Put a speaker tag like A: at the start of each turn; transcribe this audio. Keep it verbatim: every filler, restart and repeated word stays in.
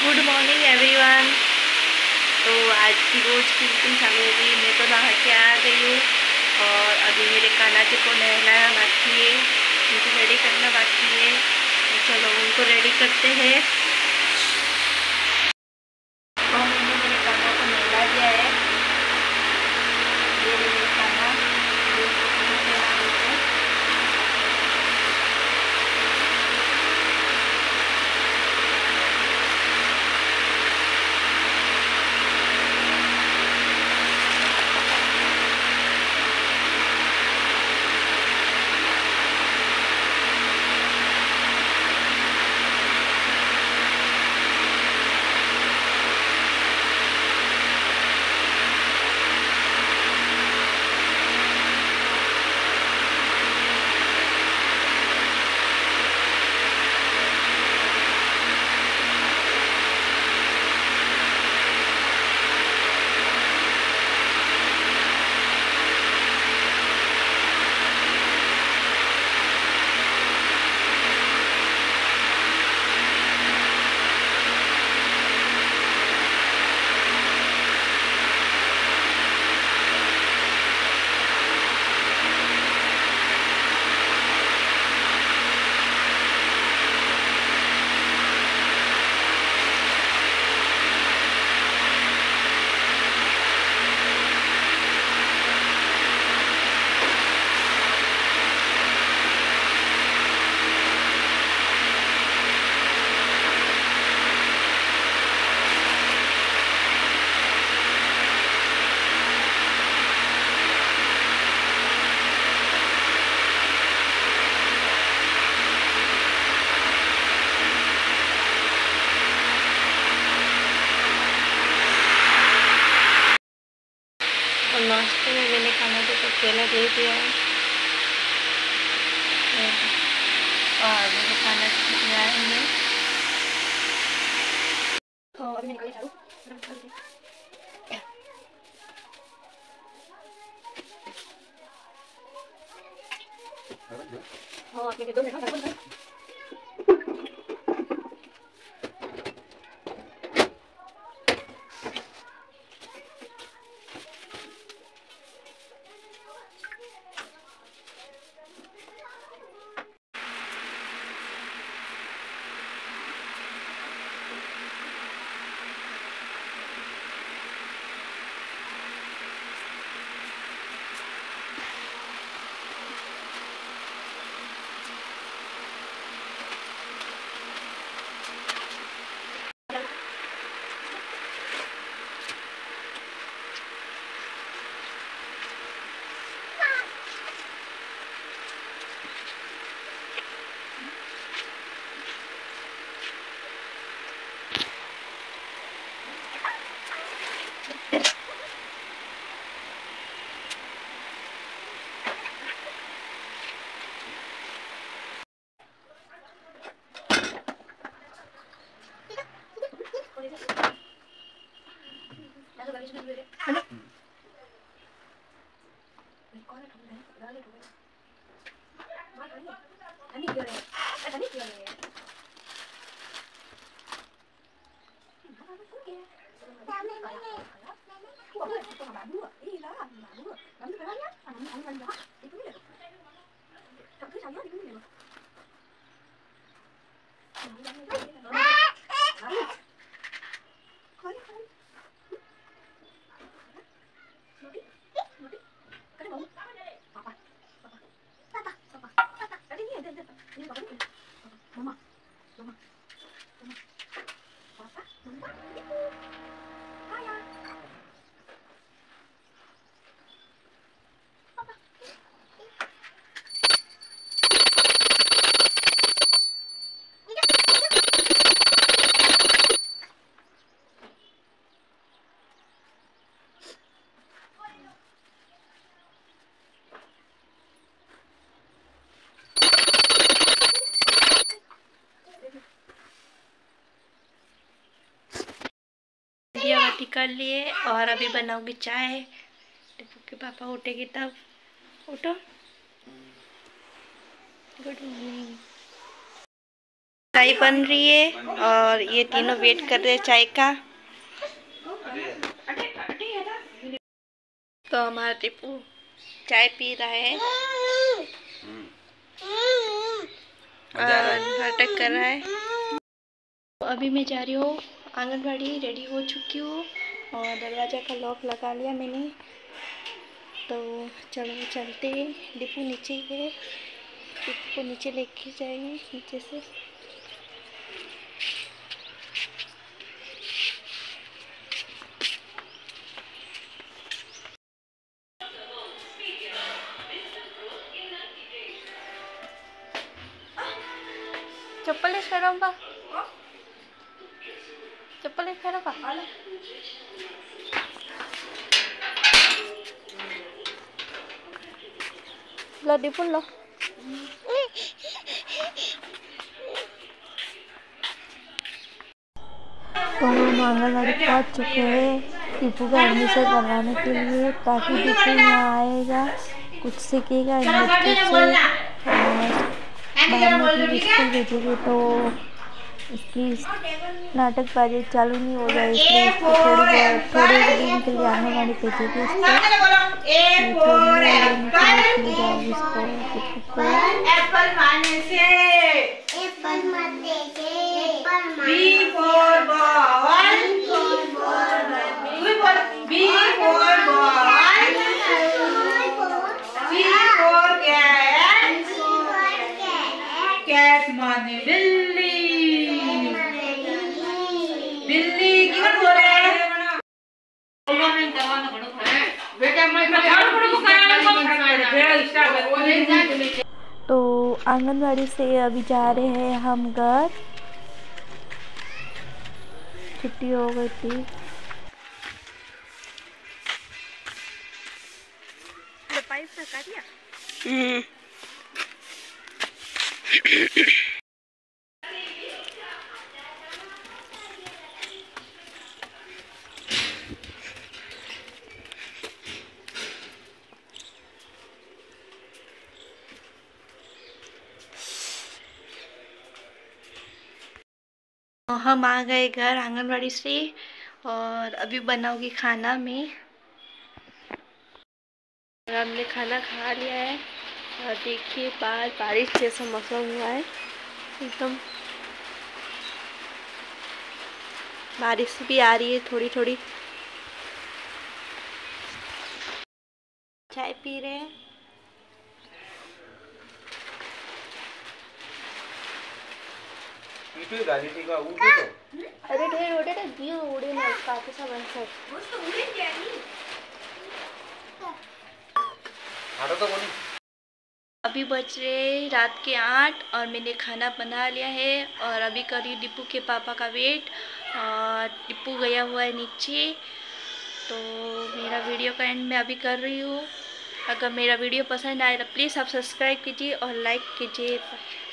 A: Good morning everyone. तो आज की रोज़ की रूटीन चालू हो गई। मैं तो नहा के आ गई हूँ और अभी मेरे कान्हा जी को नहलाना बाकी है, उनको रेडी करना बाकी है। तो चलो उनको रेडी करते हैं। तो मैंने मेरे कान्हा को नहला दिया है। ये मेरे कान्हा और नाश्ते में मैंने खाना जी को केला दे दिया है और मेरे खाना जी आएंगे। तो अभी मैंने झाड़ू हाँ आपने दो मिनट दिया बाती कर लिए और अभी बनाऊंगी चाय। टिप्पू के पापा उठेगी तब। उठो। Good morning. चाय बन रही है और ये तीनों वेट कर रहे हैं चाय का। तो हमारा टिप्पू चाय पी रहा है और नाटक कर रहा है। तो अभी मैं जा रही हूँ आंगनबाड़ी, रेडी हो चुकी हूँ और दरवाज़ा का लॉक लगा लिया मैंने। तो चलो चलते हैं। डिप्पू नीचे है, डिप्पू को नीचे लेके जाएंगे नीचे से। चप्पल फेरो बा, चप्पल फेरो बा। लो डिप्पू लो। तो हम आंगनबाड़ी पहुँच चुके हैं डिप्पू का एडमिशन करवाने के लिए, ताकि डिप्पू यहाँ आएगा, कुछ सीखेगा इन बच्चों से और बाद में स्कूल भेजेंगे तो इसकी नाटकबाजी चालू नहीं हो जाए, इसलिए इसको थोड़ी देर थोड़े दिन के लिए आंगनबाड़ी भेजेंगे इसको।
B: कैट माने बिल्ली, बिल्ली की बात हो रहा है।
A: तो आंगनबाड़ी से अभी जा रहे हैं हम घर, छुट्टी हो गई थी। पाइप से काट लिया। हम्म हम आ गए घर आंगनबाड़ी से और अभी बनाऊंगी खाना में। हमने खाना खा लिया है और देखिए बाहर बारिश जैसा मौसम हुआ है, एकदम बारिश भी आ रही है थोड़ी थोड़ी। चाय पी रहे हैं। अरे ढेर उड़े ना दियो उड़े ना काफी सा बन सक अभी बज रहे रात के आठ और मैंने खाना बना लिया है और अभी करी डिप्पू के पापा का वेट और डिप्पू गया हुआ है नीचे। तो मेरा वीडियो का एंड मैं अभी कर रही हूँ। अगर मेरा वीडियो पसंद आए तो प्लीज़ आप सब्सक्राइब कीजिए और लाइक कीजिए।